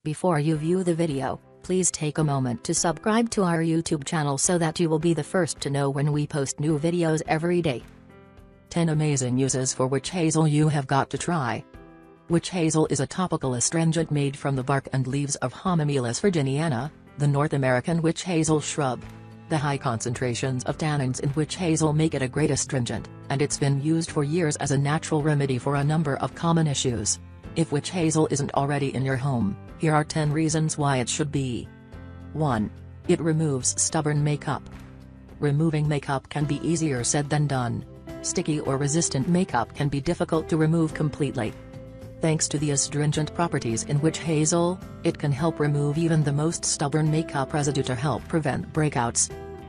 Before you view the video, please take a moment to subscribe to our YouTube channel so that you will be the first to know when we post new videos every day. 10 amazing uses for witch hazel you have got to try. Witch hazel is a topical astringent made from the bark and leaves of Hamamelis virginiana, the North American witch hazel shrub. The high concentrations of tannins in witch hazel make it a great astringent, and it's been used for years as a natural remedy for a number of common issues. If witch hazel isn't already in your home, here are 10 reasons why it should be. 1. It removes stubborn makeup. Removing makeup can be easier said than done. Sticky or resistant makeup can be difficult to remove completely. Thanks to the astringent properties in witch hazel, it can help remove even the most stubborn makeup residue to help prevent breakouts.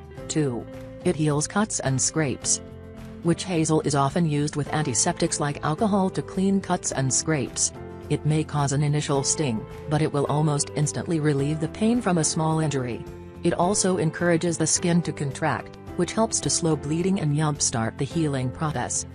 2. It heals cuts and scrapes. Witch hazel is often used with antiseptics like alcohol to clean cuts and scrapes. It may cause an initial sting, but it will almost instantly relieve the pain from a small injury. It also encourages the skin to contract, which helps to slow bleeding and jumpstart the healing process.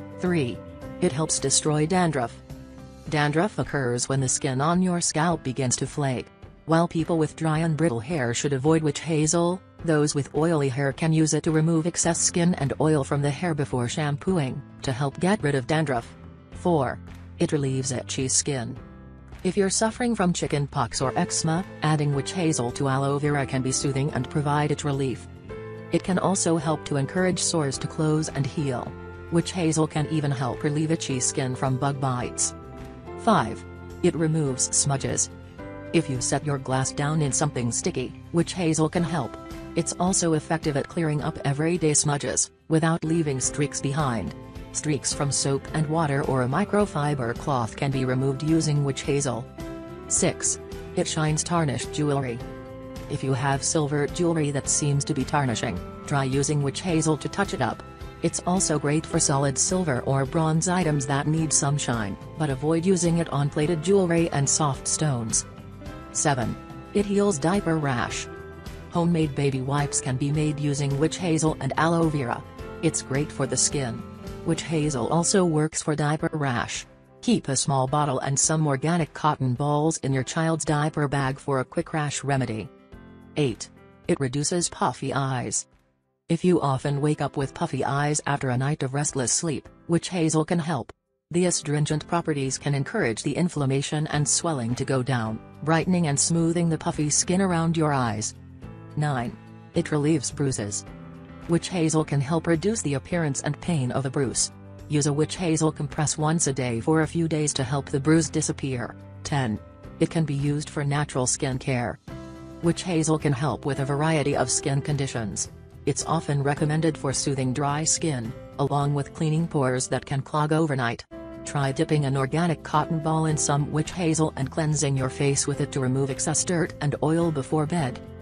3. It helps destroy dandruff. Dandruff occurs when the skin on your scalp begins to flake. While people with dry and brittle hair should avoid witch hazel, those with oily hair can use it to remove excess skin and oil from the hair before shampooing, to help get rid of dandruff. 4. It relieves itchy skin. If you're suffering from chicken pox or eczema, adding witch hazel to aloe vera can be soothing and provide itch relief. It can also help to encourage sores to close and heal. Witch hazel can even help relieve itchy skin from bug bites. 5. It removes smudges. If you set your glass down in something sticky, witch hazel can help. It's also effective at clearing up everyday smudges, without leaving streaks behind. Streaks from soap and water or a microfiber cloth can be removed using witch hazel. 6. It shines tarnished jewelry. If you have silver jewelry that seems to be tarnishing, try using witch hazel to touch it up. It's also great for solid silver or bronze items that need some shine, but avoid using it on plated jewelry and soft stones. 7. It heals diaper rash. Homemade baby wipes can be made using witch hazel and aloe vera. It's great for the skin. Witch hazel also works for diaper rash. Keep a small bottle and some organic cotton balls in your child's diaper bag for a quick rash remedy. 8. It reduces puffy eyes. If you often wake up with puffy eyes after a night of restless sleep, witch hazel can help. The astringent properties can encourage the inflammation and swelling to go down, brightening and smoothing the puffy skin around your eyes. 9. It relieves bruises. Witch hazel can help reduce the appearance and pain of a bruise. Use a witch hazel compress once a day for a few days to help the bruise disappear. 10. It can be used for natural skin care. Witch hazel can help with a variety of skin conditions. It's often recommended for soothing dry skin, along with cleaning pores that can clog overnight. Try dipping an organic cotton ball in some witch hazel and cleansing your face with it to remove excess dirt and oil before bed.